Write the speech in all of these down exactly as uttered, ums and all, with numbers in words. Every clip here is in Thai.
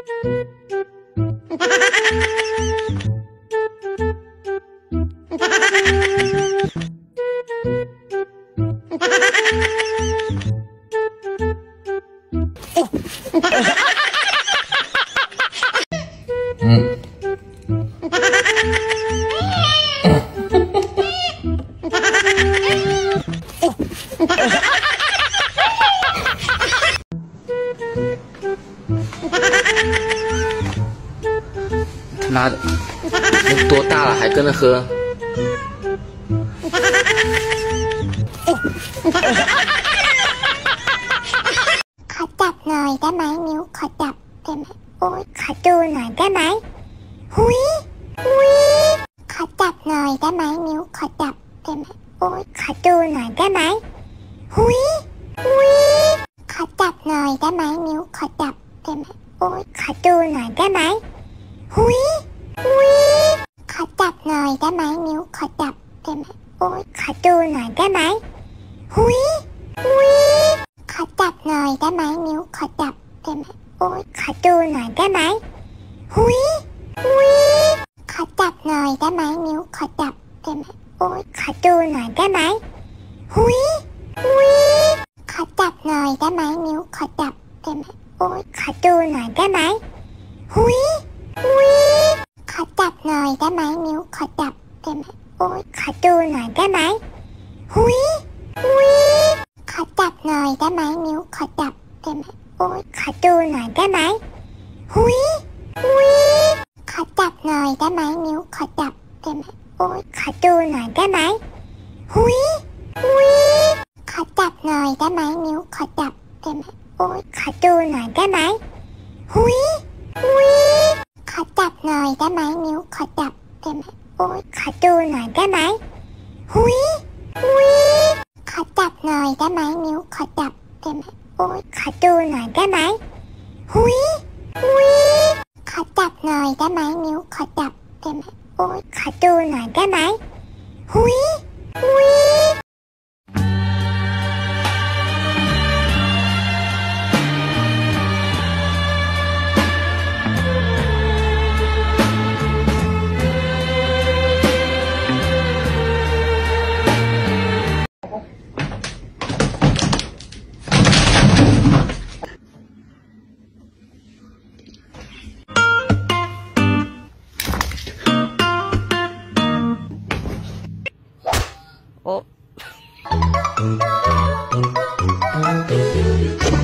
嗯。妈的，你多大了还跟着喝？ ขอจับหน่อยได้ไหมนิ้วขอจับได้ไหมโอ๊ยขอดูหน่อยได้ไหมหุยหุยขอจับหน่อยได้ไหมนิ้วขอจับได้ไหมโอ๊ยขอดูหน่อยได้ไหมหุยหุยขอจับหน่อยได้ไหมนิ้วขอจับได้ไหมโอ๊ยขอดูหน่อยได้ไหมหุยหุยขอจับหน่อยได้ไหมนิ้วขอจับได้ไหมโอ๊ยขอดูหน่อยได้ไหมหุยหุยขอจับหน่อยได้ไหมนิ้วขอจับได้ไหมโอ๊ยขอดูหน่อยได้ไหมหุยหุยขอจับหน่อยได้ไหมนิ้วขอจับได้ไหมโอ๊ยขอดูหน่อยได้ไหมหุยหุยขอจับหน่อยได้ไหมนิ้วขอจับได้ไหมโอ๊ยขอดูหน่อยได้ไหมหุยหุยขอจับหน่อยได้ไหมนิ้วขอจับได้ไหมโอ๊ยขอดูหน่อยได้ไหมหุยหุยขอจับหน่อยได้ไหมนิ้วขอจับได้ไหมโอ๊ยขอดูหน่อยได้ไหมหุยหุยขอจับหน่อยได้ไหมนิ้วขอจับได้ไหมโอ๊ยขอดูหน่อยได้ไหมหุยหุยขอจับหน่อยได้ไหมนิ้วขอจับได้ไหมโอ๊ยขอดูหน่อยได้ไหมหุยหุยขอจับหน่อยได้ไหมนิ้วขอจับได้ไหมโอ๊ยขอดูหน่อยได้ไหมหุยหุยขอจับหน่อยได้ไหมนิ้วขอจับได้ไหมโอ๊ยขอดูหน่อยได้ไหมหุยหุยขอจับหน่อยได้ไหมนิ้วขอจับได้ไหมโอ๊ยขอดูหน่อยได้ไหมหุยหุย哦。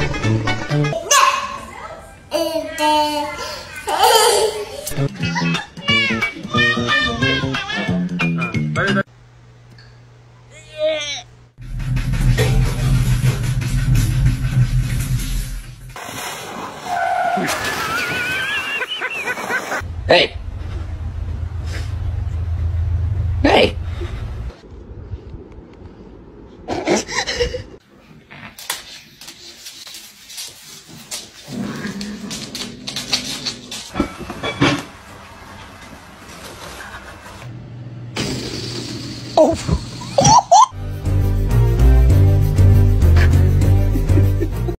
呃呃